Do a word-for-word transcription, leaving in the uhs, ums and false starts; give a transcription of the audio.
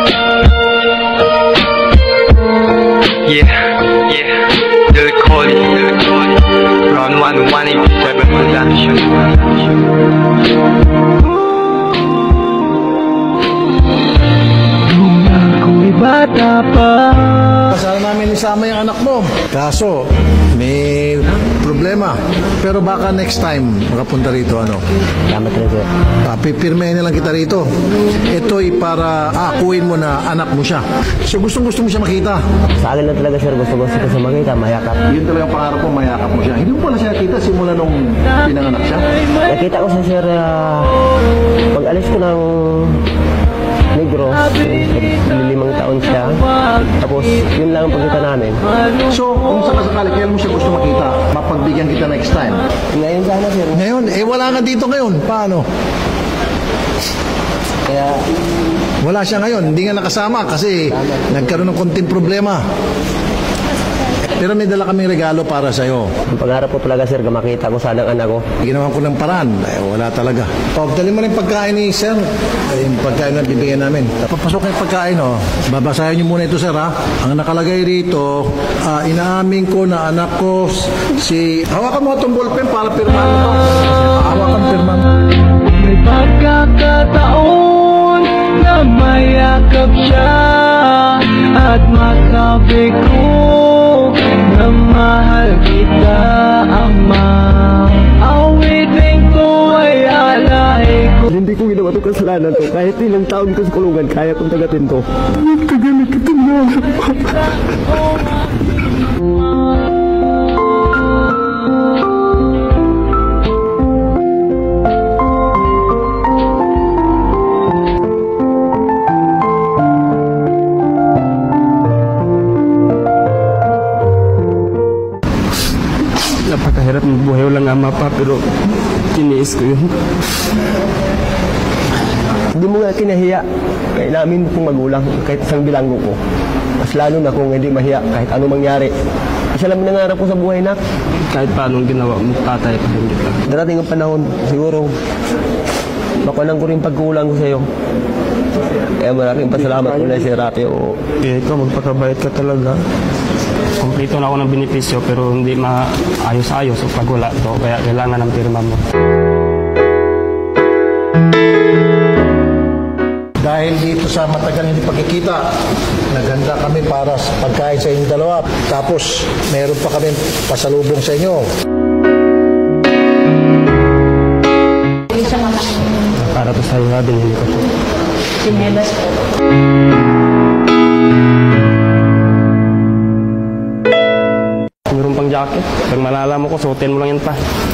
Yeah, yeah, they'll call it, they'll call it. Round one, one eighty-seven production. Kung ibata pa. Kasama namin isama yung anak mo. Kaso, may problema. Pero baka next time makapunta rito, ano? Salamat rin, sir. Uh, pipirmahin na lang kita rito. Ito'y para akuin mo na anak mo siya. So gustong gusto mo siya makita. Sa akin lang talaga, sir. Gusto-gusto ko siya makita, mayakap. Yun talagang pangarap mo, mayakap mo siya. Hindi mo pala siya nakita simula nung pinanganak siya. Nakita ko siya, sir, uh, pag alis ko ng Negros, limang taon siya. Tapos, yun lang ang pagkita namin. So, kung sakasakali, kailan mo siya gusto makita? Mapagbigyan kita next time. Ngayon sana, sir. Ngayon, eh wala nga dito ngayon. Paano? Kaya, wala siya ngayon. Hindi nga nakasama kasi nagkaroon ng konting problema. Pero may dala kaming regalo para sa'yo. ang pangarap ko talaga, sir, makita ko sana ang anak ko. Ginawa ko ng paraan. Eh, wala talaga. O, dali mo na yung pagkain ni sir. Eh, yung pagkain na bibigyan namin. Papasok na yung pagkain, oh. Babasahin niyo muna ito, sir, ha? Ang nakalagay rito, uh, inaamin ko na anak ko si... Hawakan mo itong ballpen para pirmahan mo. Hawakan, pirmahan mo. May pagkakataon na mayakap siya at masabi ko na mahal kita, Ama. Awitin ko ay alay ko. Hindi ko ginawa itong kasalanan to. Kahit ilang taon ko sa kulungan, kaya kong tagatin to. Kagalit ito mo. Napakahirap ng buhay, walang ama pa, pero tiniis ko yun. Hindi mo nga kinahiya. Kahit namin kong magulang, kahit isang bilanggo ko. Mas lalo na kung hindi mahiya, kahit ano mangyari. Isa lang nangarap ko sa buhay, nak. Kahit paano ginawa mo, tatay pa rin kita. Darating ang panahon, siguro, makunan ko rin pagkulang ko sa'yo. Kaya maraming pasalamat ko na si Rapi. O... Eh, ikaw, magpakabait ka talaga. Kompleto na ako ng benepisyo, pero hindi maayos-ayos pag wala to. Kaya kailangan ng pirma mo. Dahil dito sa matagal hindi pagkikita, naganda kami para sa pagkain sa inyong dalawa. Tapos, meron pa kami pasalubong sa inyo. Para to sa'yo nga, binili ko. Sinelas po. Meron pang jacket. Pag malala mo ko, suotin mo lang yan pa.